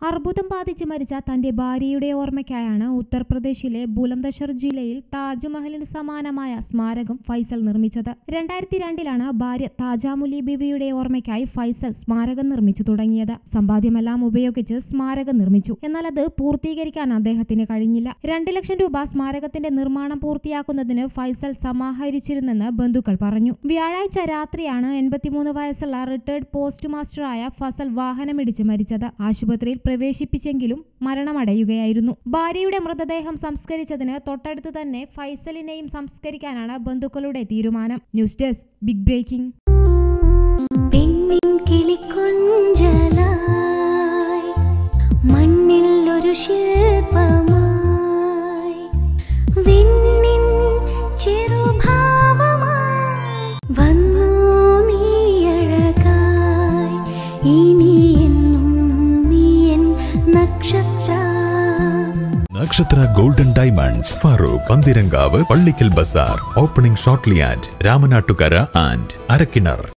അർബുദം ബാധിച്ച് മരിച്ച തന്റെ ഭാര്യയുടെ ഓർമ്മയ്ക്കായാണ് ഉത്തർപ്രദേശിലെ ബുലന്ദശർ ജില്ലയിൽ താജ്മഹലിന് സമാനമായ സ്മാരകം ഫൈസൽ നിർമ്മിച്ചത്. 2002 ഭാര്യ താജാമുലി ബിവിയുടെ ഓർമ്മയ്ക്കായി ഫൈസൽ സ്മാരകം നിർമ്മിച്ചു തുടങ്ങിയത്. സമ്പാദ്യമെല്ലാം ഉപയോഗിച്ച് സ്മാരകം നിർമ്മിച്ചു. എന്നാൽ അത് പൂർത്തീകരിക്കാൻ അദ്ദേഹത്തിന് കഴിഞ്ഞില്ല. 2 ലക്ഷം രൂപ സ്മാരകത്തിന്റെ നിർമ്മാണം പൂർത്തിയാക്കുന്നതിന് ഫൈസൽ സമാഹരിച്ചിരുന്നെന്ന് ബന്ധുക്കൾ പറഞ്ഞു. വ്യാഴാഴ്ച രാത്രിയാണ് 83 വയസ്സുള്ള റിട്ടയർഡ് പോസ്റ്റ് മാസ്റ്ററായ ഫസൽ വാഹനമിടിച്ച് മരിച്ചത്. ആശുപത്രിയിൽ പ്രവേശിപ്പിച്ചെങ്കിലും മരണമടയുകയായിരുന്നു. ഭാര്യയുടെ മൃതദേഹം സംസ്കരിച്ചതിന് തൊട്ടടുത്ത് തന്നെ ഫൈസലിനെയും സംസ്കരിക്കാനാണ് ബന്ധുക്കളുടെ തീരുമാനം. News desk big breaking. Nakshatra golden diamonds, Farook, Pantheeramkavu, Pallikkal Bazar. Opening shortly at Ramanattukara and Arakkinar.